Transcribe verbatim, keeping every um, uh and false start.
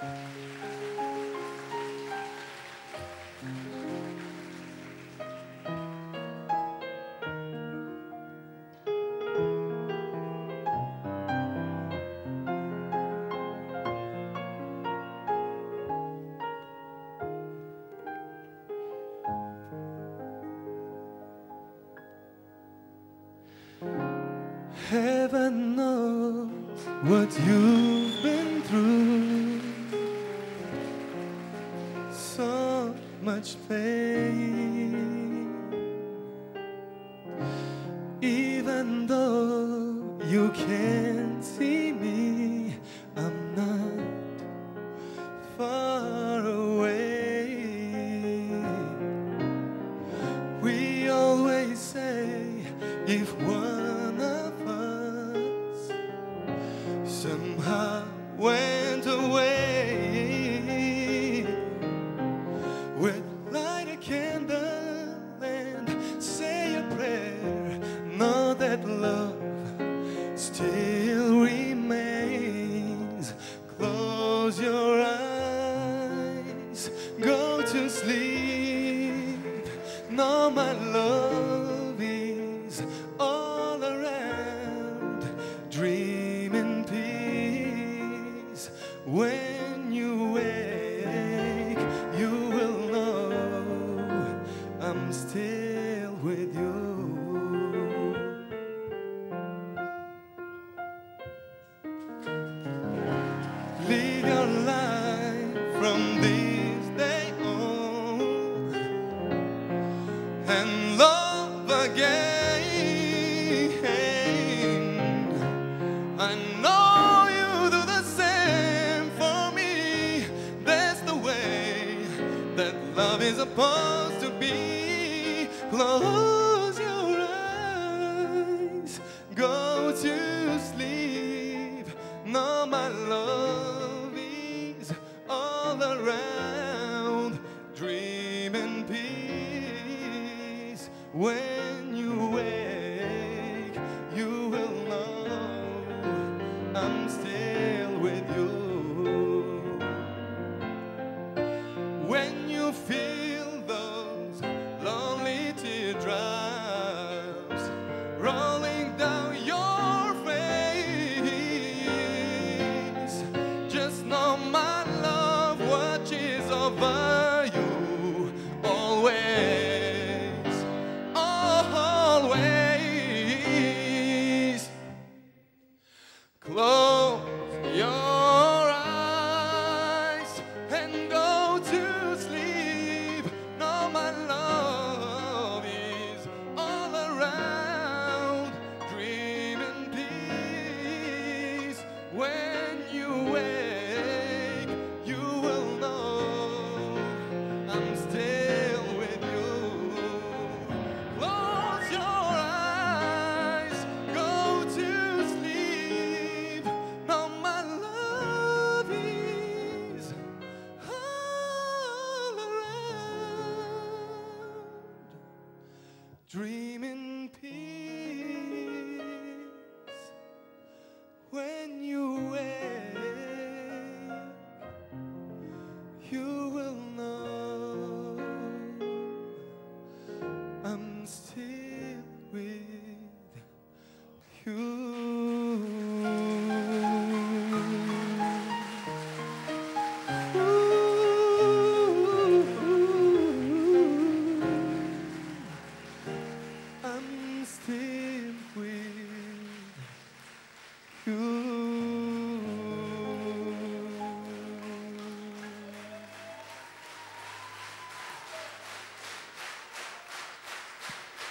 Heaven knows what you've been through. So much pain. Even though you can't see me, I'm not far away. We always say if one of us somehow went away, we'd light a candle and say a prayer. Know that love still remains. Close your eyes, go to sleep. Know my love is all around. Dream in peace. When you wake, you will know I'm still with you. Live your life from this day on and love again. I know you do the same for me. That's the way that love is supposed to be. Close your eyes, go to sleep. Know my love is all around. Dream in peace. When you wake, you will know I'm still with you. When you feel those lonely teardrops rolling down your face, just know my love watches over you always, always. Close your eyes and go to sleep. Know my love is all around. Dream in peace. When you wake, you will know I'm still with you. Close your eyes, go to sleep. Know my love is all around. Dream in peace. When you wake, you will know I'm still with you. I'm still